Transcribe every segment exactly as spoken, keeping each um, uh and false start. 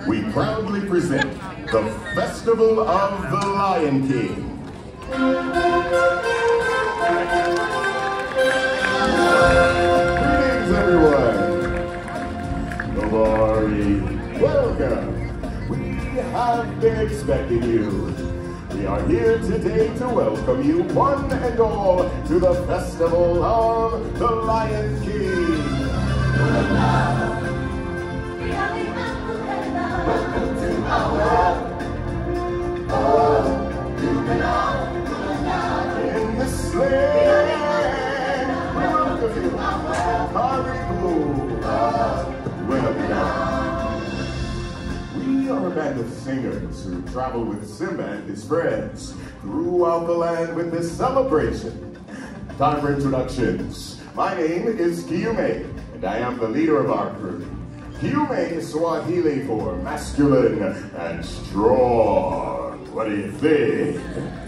we proudly present the Festival of the Lion King. Greetings, everyone. Nobari, welcome. We have been expecting you. We are here today to welcome you, one and all, to the Festival of the Lion King. Welcome to our world. Oh, you belong in this land. Welcome to our world. Karibu. Welcome. We are a band of singers who travel with Simba and his friends throughout the land with this celebration. Time for introductions. My name is Kiume, and I am the leader of our crew. Kiume is Swahili for masculine and strong. What do you think?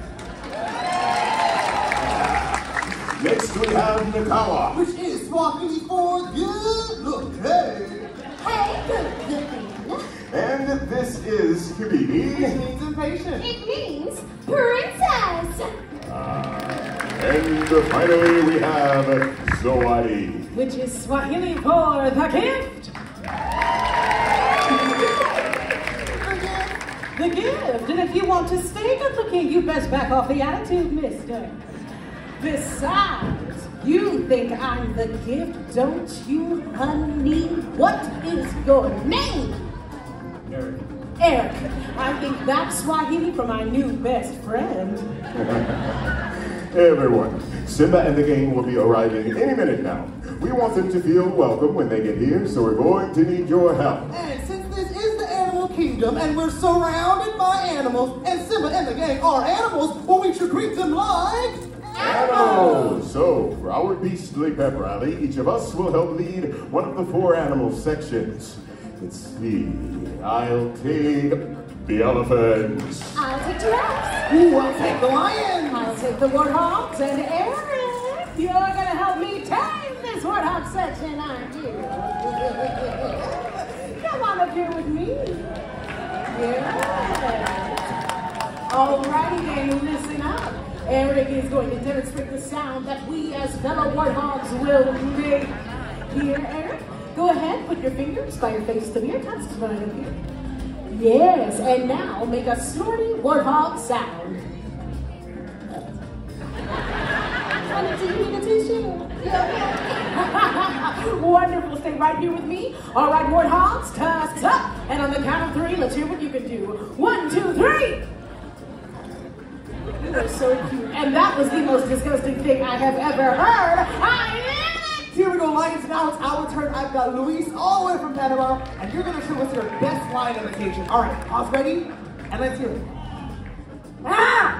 Next we have Nakawa, which is Swahili for good look. Hey! Hey, good looking. And this is Kibibi. It means impatient. It means princess. Uh, and finally we have Zawadi, which is Swahili for the gift. The gift. And if you want to stay good looking, you best back off the attitude, mister. Besides, you think I'm the gift, don't you, honey? What is your name? Eric. Eric. I think that's Swahili for my new best friend. Hey everyone, Simba and the gang will be arriving any minute now. We want them to feel welcome when they get here, so we're going to need your help. And since this is the animal kingdom and we're surrounded by animals, and Simba and the gang are animals, well, we should greet them like animals! So, for our beastly pep rally, each of us will help lead one of the four animal sections. Let's see, I'll take the elephants. I'll take giraffes. Ooh, I'll take the lion. I'll take the warthogs, and Eric, you're gonna help me tame this warthog section, aren't you? Come on up here with me. Yeah. Alrighty then, listen up. Eric is going to demonstrate the sound that we as fellow warthogs will make. Here, Eric, go ahead, put your fingers by your face to me. Your tongue's right up here. Yes, and now make a snorty warthog sound. Honey, do you need a tissue? Yeah. Wonderful, stay right here with me. All right, warthogs, tusks up. And on the count of three, let's hear what you can do. One, two, three. You are so cute. And that was the most disgusting thing I have ever heard. I love it! Here we go, lions. Now it's our turn. I've got Luis all the way from Panama, and you're going to show us your best lion imitation. All right, pause ready, and let's hear it. Ah!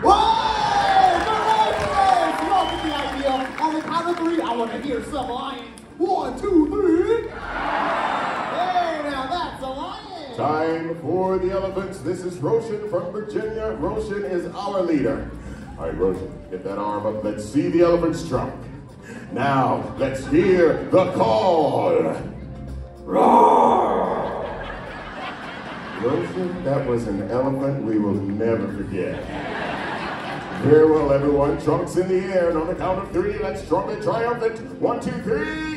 Whoa! Good idea. You all get the idea. On the count of three, I want to hear some lions. One, two, three. Hey, now that's a lion. Time for the elephants. This is Roshan from Virginia. Roshan is our leader. All right, Roshan, get that arm up. Let's see the elephants trump. Now, let's hear the call. Roar! Roshan, that was an elephant we will never forget. Very well, everyone. Trunks in the air, and on the count of three, let's trumpet triumphant. One, two, three.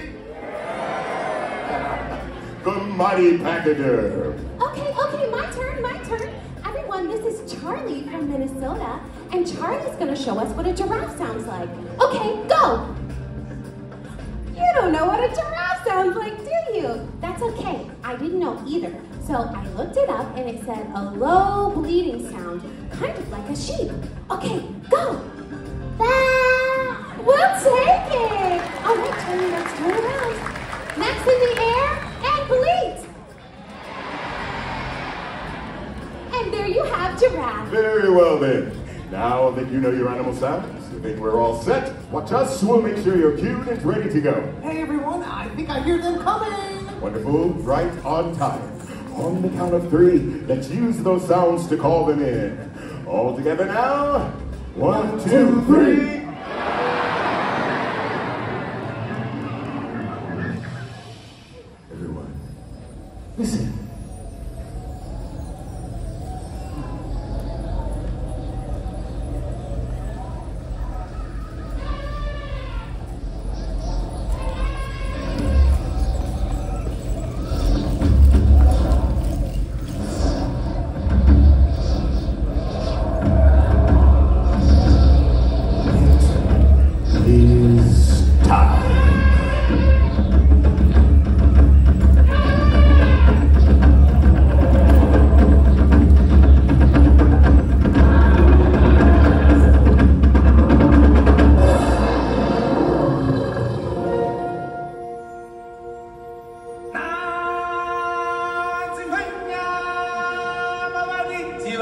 The mighty pachyderm. Okay, okay, my turn, my turn. Everyone, this is Charlie from Minnesota, and Charlie's gonna show us what a giraffe sounds like. Okay, go! You don't know what a giraffe sounds like, do you? That's okay, I didn't know either. So I looked it up and it said a low bleating sound, kind of like a sheep. Okay, go! Bah! We'll take it! All right, Charlie, let's turn around. Next in the air, and bleat! And there you have giraffe. Very well then. Now that you know your animal sounds, I think we're all set. Watch us, we'll make sure you're cued and ready to go. Hey everyone, I think I hear them coming. Wonderful, right on time. On the count of three, let's use those sounds to call them in. All together now. One, two, three. Everyone, listen.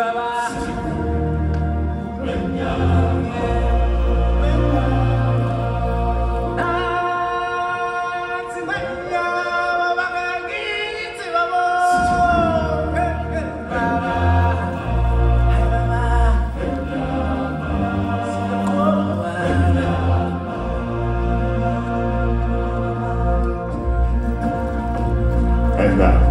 And now,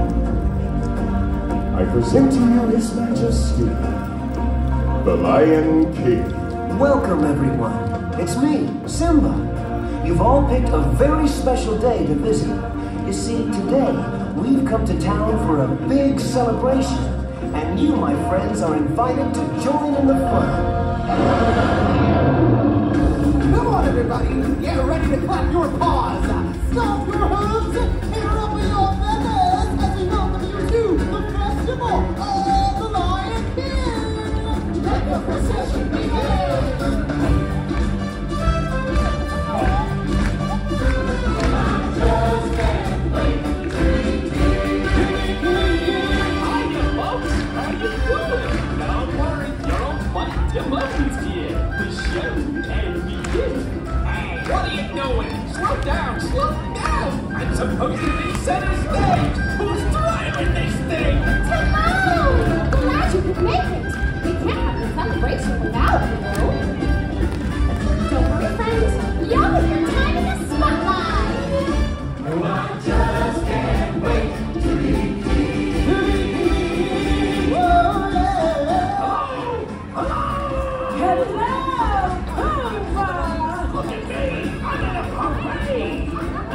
I present to you His Majesty, the Lion King. Welcome, everyone. It's me, Simba. You've all picked a very special day to visit. You see, today, we've come to town for a big celebration, and you, my friends, are invited to join in the fun. Come on, everybody. Get ready to clap your paws. Stomp your hooves. And ruffle your feathers as we welcome you to the Festival of the Lion King. Let the procession begin. Your buttons here. The show can begin. Hey, what are you doing? Slow down, slow down. I'm supposed to be center stage. Who's driving this thing? Timon! Glad you could make it. We can't have the celebration without you. Don't worry, friends. Y'all have your time in the spotlight. I just can't wait to be king. Hello, Pumbaa! Look at me. I'm in a parade.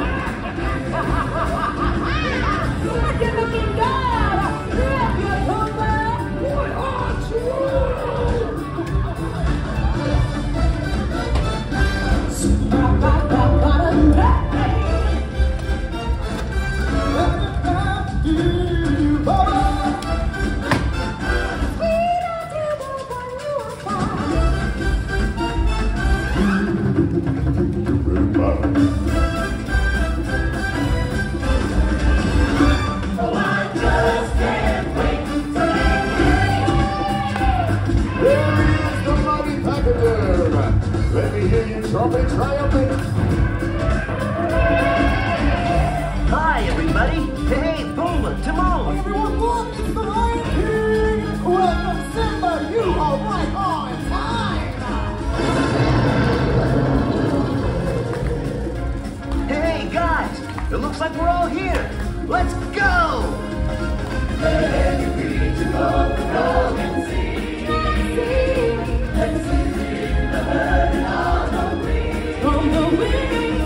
Look at looking good! Grab your Pumbaa! What are you? Let me hear you trumpet triumphant. Hi, everybody. Hey, Pumbaa, Timon. Everyone look, it's the Lion King. Welcome, Simba. You are right on time. Hey, guys. It looks like we're all here. Let's go! On the wing!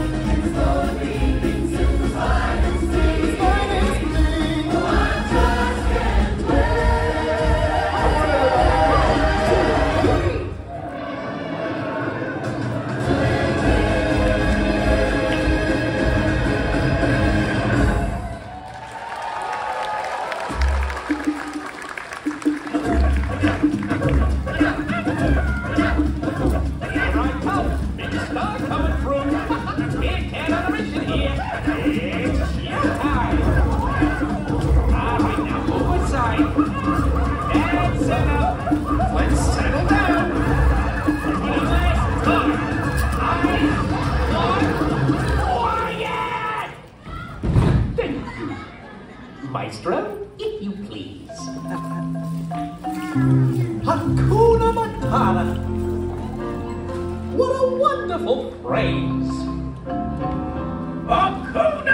Maestro, if you please. Hakuna Matata. What a wonderful phrase. Hakuna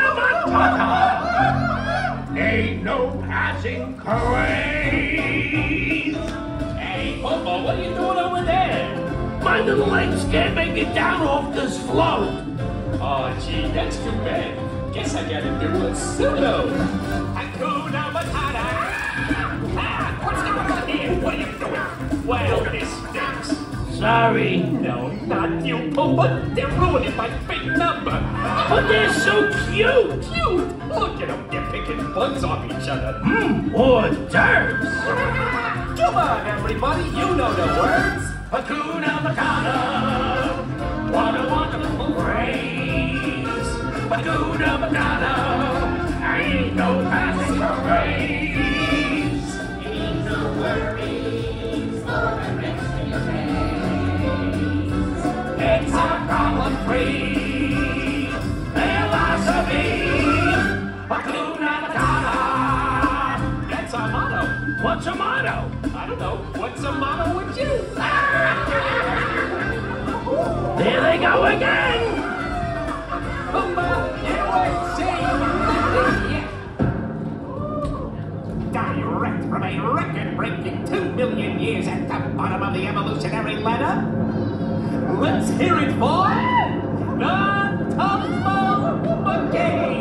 Matata. Ain't no passing craze. Hey, Pumbaa, what are you doing over there? My little legs can't make it down off this float. Oh, gee, that's too bad. Guess I gotta do a solo. Hakuna Matata. Ah, what's going on here? What are you doing? Well, this stinks. Sorry. No, not you, Pumbaa. They're ruining my big number. But they're so cute. Cute. Look at them. They're picking bugs off each other. Mmm, hors d'oeuvres. Come on, everybody. You know the words. Hakuna Matata. What a wonderful phrase. Hakuna Matata. Ain't no passing craze. Ain't no worries. What's a motto? I don't know. What's a motto with you? There they go again! Pumbaa, airway, direct from a record-breaking two million years at the bottom of the evolutionary ladder. Let's hear it for the Tumble Monkey!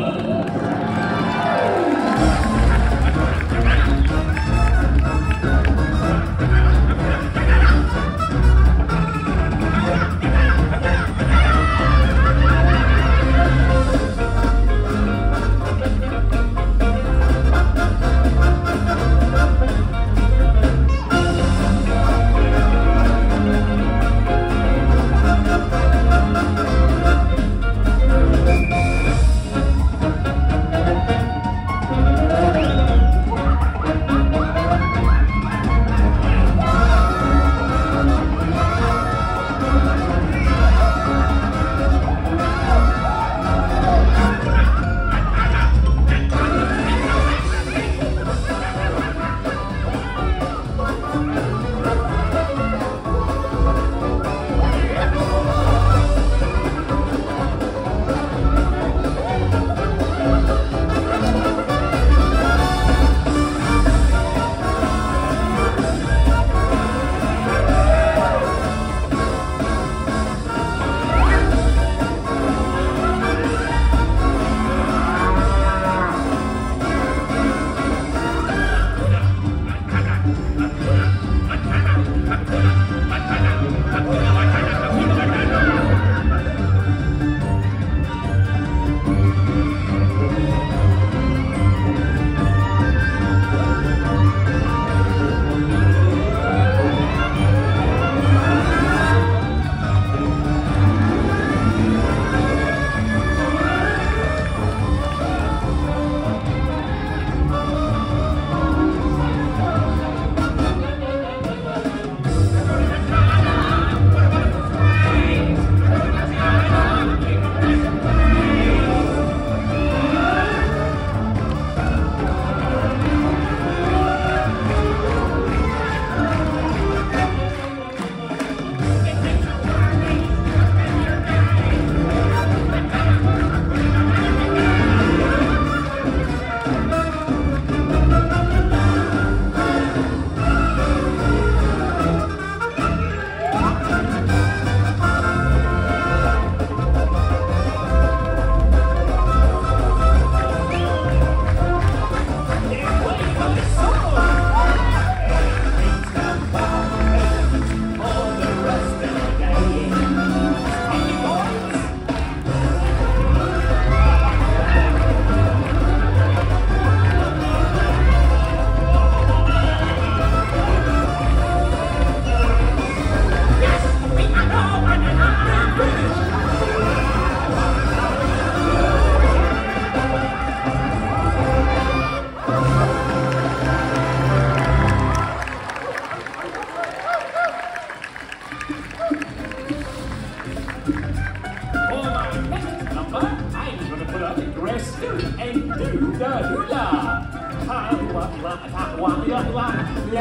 Hey,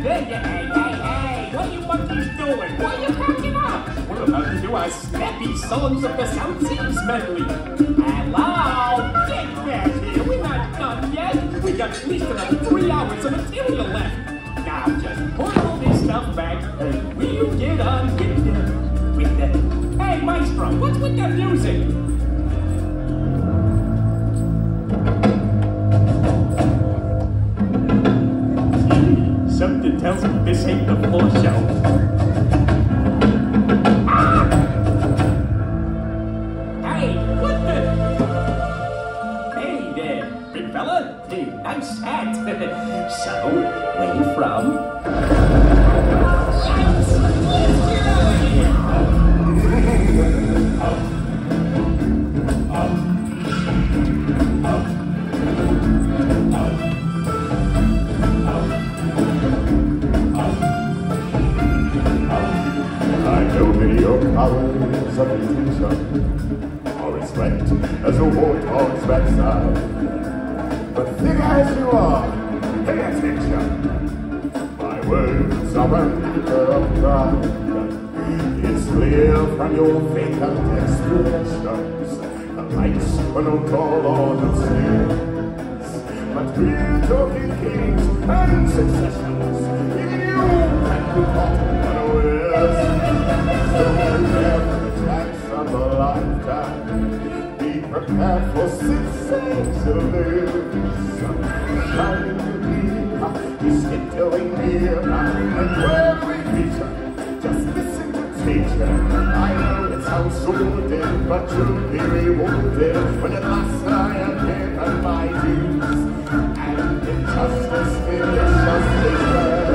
hey, what are you monkeys doing? Why are you cracking up? We're about to do our snappy songs of the South Seas medley. Hello? Get back here. We're not done yet. We got at least another three hours of material left. Now just put all this stuff back and we'll get on with the... with the... Hey, Maestro, what's with that music? Something tells me this ain't the full show. Hey, what the? Hey there, big fella. Hey, nice hat. So, where you from? Your powers of illusion are as right as a warthog's backside. But thick as you are, pay attention. My words are under of pride. It's clear from your vacant expressions. The lights were not call on the stairs. But we're talking kings and successions. Even you can be caught unawares. So prepare for the chance of a lifetime. Be prepared for six saints to lose. Shining beam is still near. And where we reach her, just listen to teacher. I know it sounds so dead, but you'll be rewarded when at last I am given my dues. And injustice is justice there.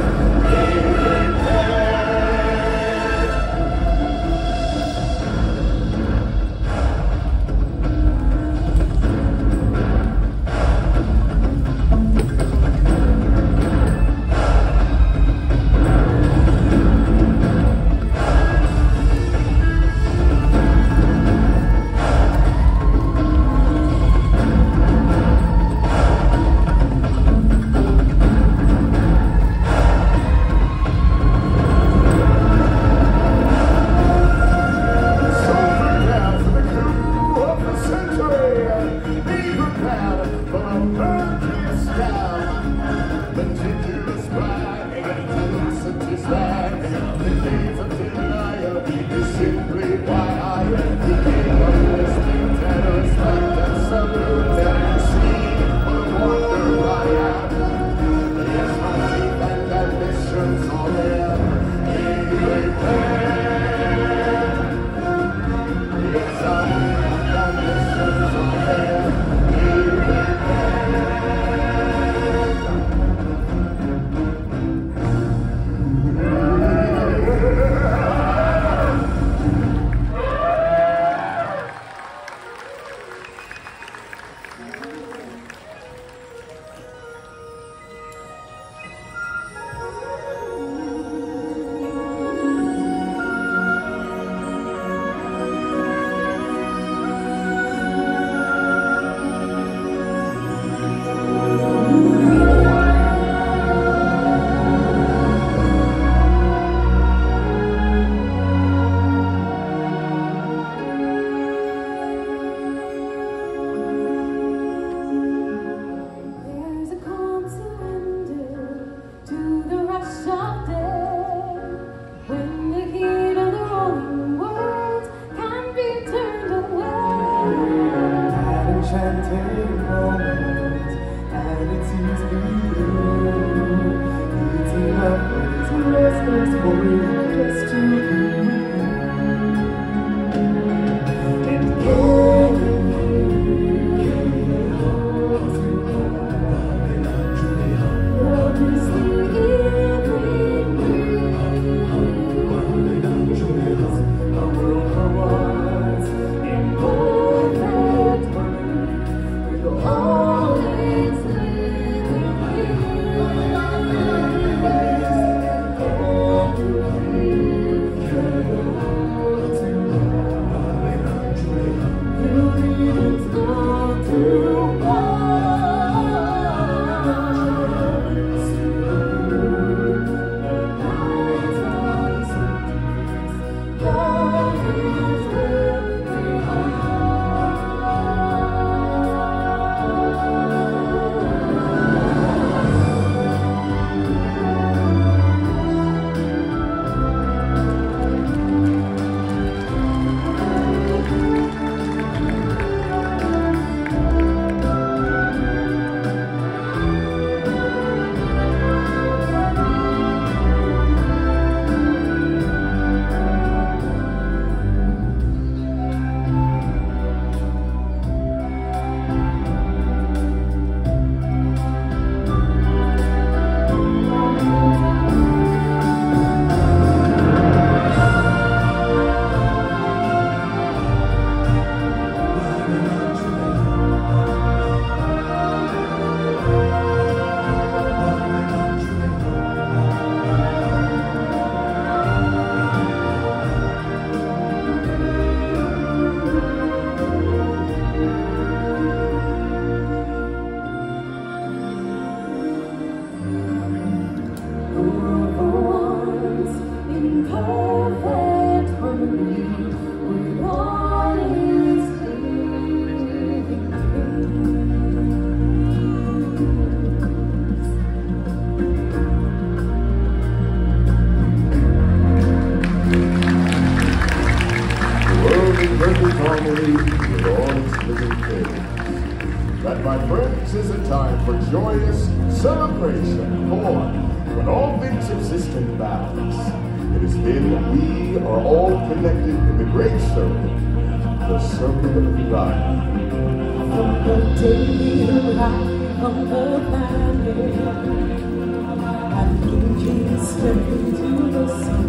and bounds. It is then that we are all connected in the great circle, the circle of life. From the day we arrived on the planet, and we step into the sun,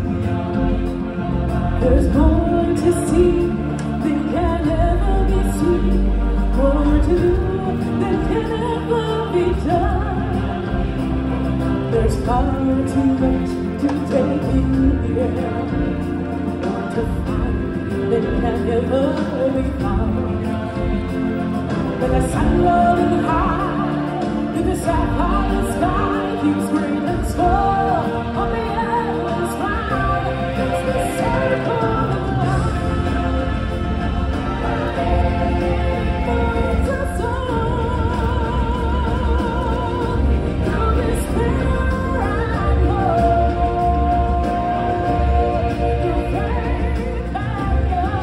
there's more to see than can ever be seen, more to do than can ever be done. There's far too much to take in here, more to find than can ever be found. But the sun rolling high, with the sapphire sky keeps bringing snow on the endless round. It's the circle of life. It's a song through this river I go. The rain back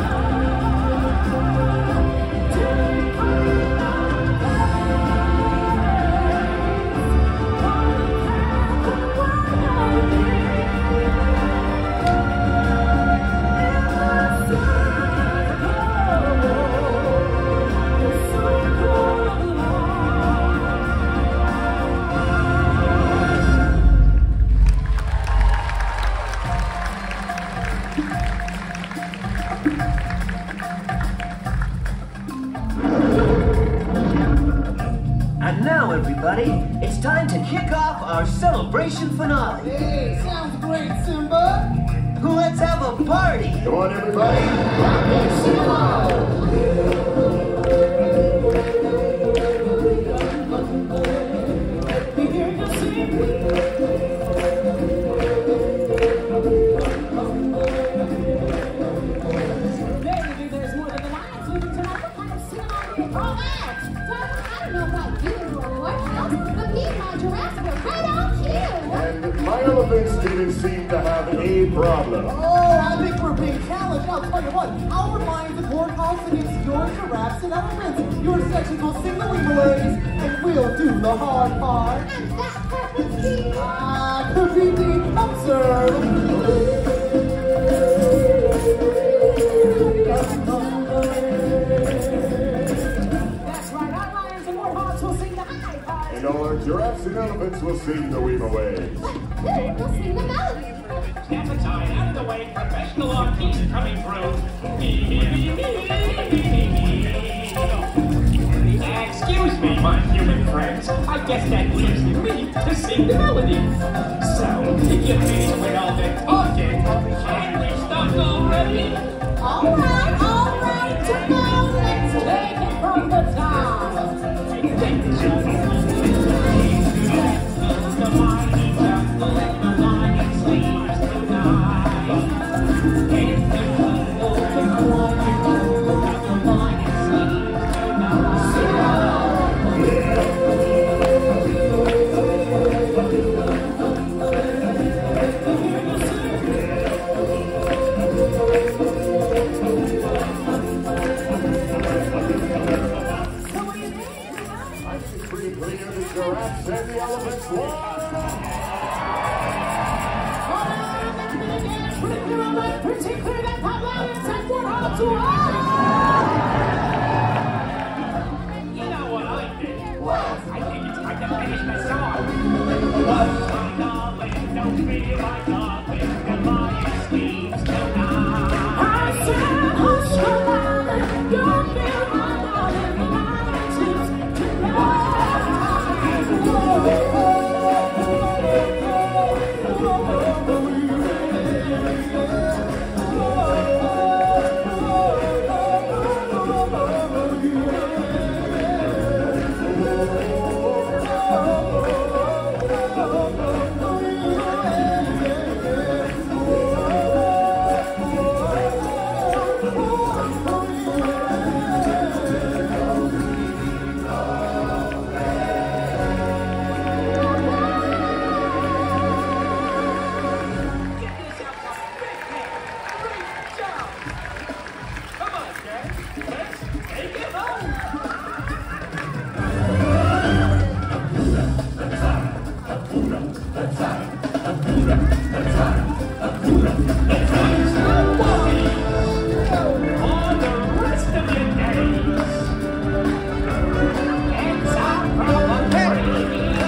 And now, everybody, it's time to kick off our celebration finale. Hey, sounds great, Simba. Let's have a party. Come on, everybody. Rock it, Simba! We hear you sing. Maybe there's more than the lions living tonight. What kind of singing are we all at? Well, I don't know about you, your courthouse, but me and my giraffes were right on cue. And my elephants didn't seem to have a problem. Oh, I think we're being challenged. I'll tell you what, our lions and warthogs against your giraffes and elephants. Your sections will sing the Weebles, and we'll do the hard part. And that part would be... Ah, could be the observe. That's right, our lions and warthogs will sing the high part. And all our giraffes and elephants will sing the Weave Away. But who will sing the melody? Step aside, out of the way, professional artiste coming through. Excuse me, my human friends. I guess that leaves me to sing the melody. So, to get me with all the talking, can we start already? All right, all right, Jumbo, let's take it from the top. The mighty jungle, the lion sleeps tonight. It's the jungle, the quiet jungle, the lion sleeps I think it's pretty clear the giraffes and the elephants won. Pretty clear that the lions and warthogs won. You know what I think? What? I think it's time to finish the song. What? My darling, don't feel like darling, the lion sleeps tonight. I said, hush, darling, don't feel my darling, the lion sleeps Akura, that's right. Akura, that's right. Don't worry. For the rest of your days, it's our problem free.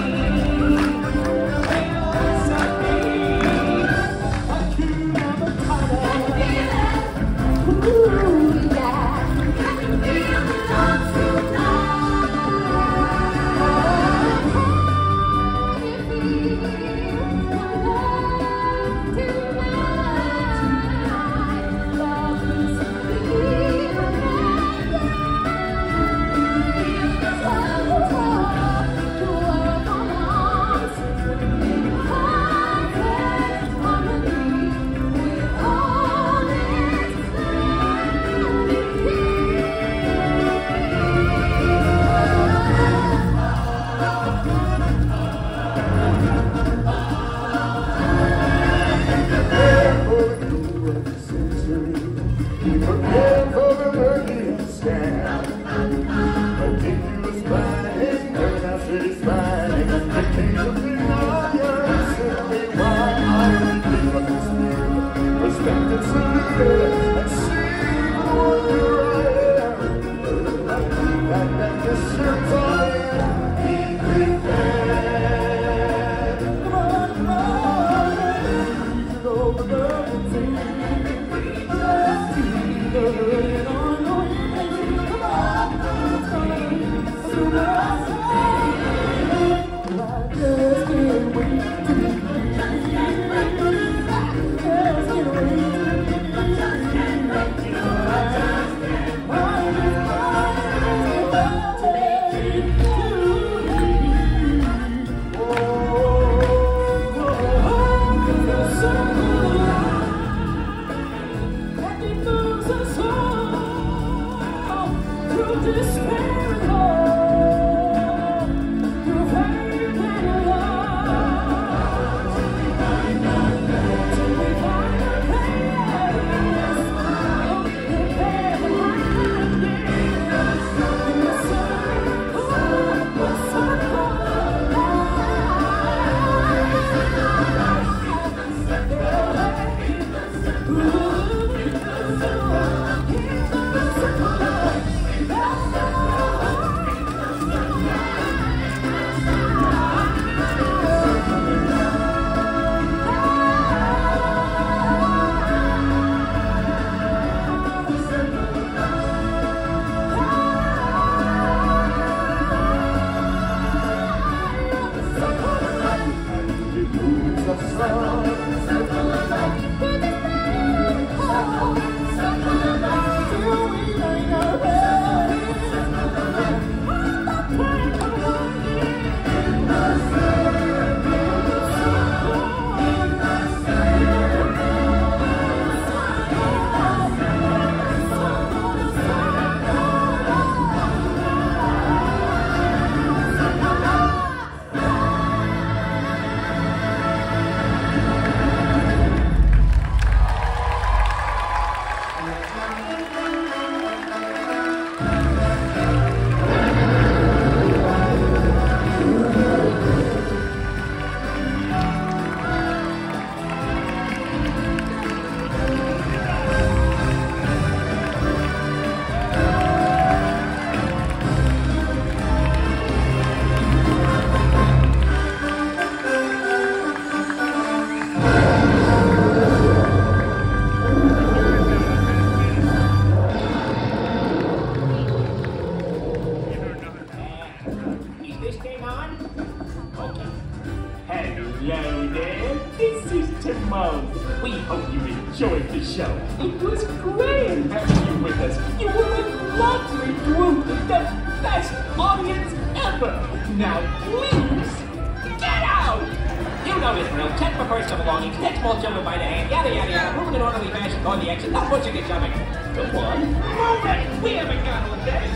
Hello there, this is Timon. We hope you enjoyed the show. It was great having you with us. You were a lovely group, the best audience ever. Now please, get out! You know this drill. Check for personal belongings, next small children by the hand, yada yada yada, move in an orderly fashion toward the exit, no pushing and shoving. Come on, move it! We haven't got all day.